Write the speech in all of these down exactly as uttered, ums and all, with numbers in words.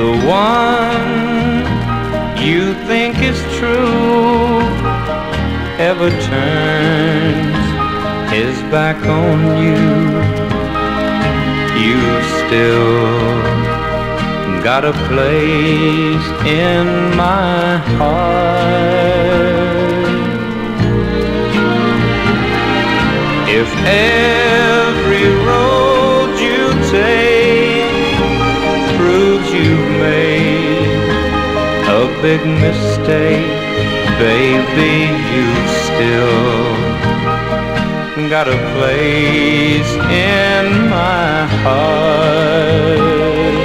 the one you think is true ever turns his back on you, you've still got a place in my heart. If every road you take proves you've made a big mistake, baby, you've still got a place in my heart.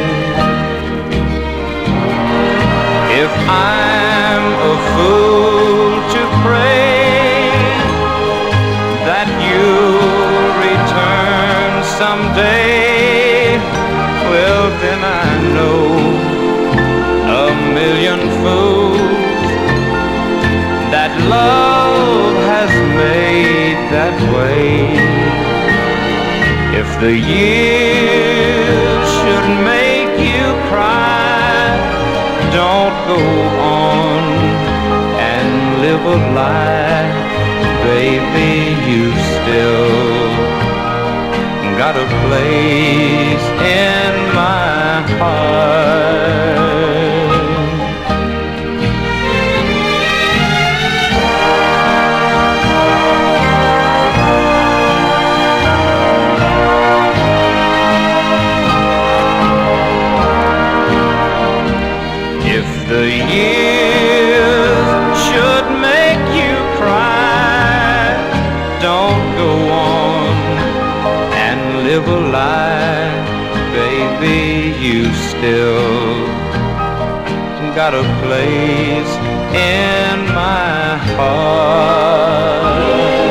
If I'm a fool to pray that you'll return someday, well then I know a million fools that love has made that way. If the years should make you cry, don't go on and live a lie, baby, you've still got a place in my heart. The years should make you cry, don't go on and live a lie, baby, you still got a place in my heart.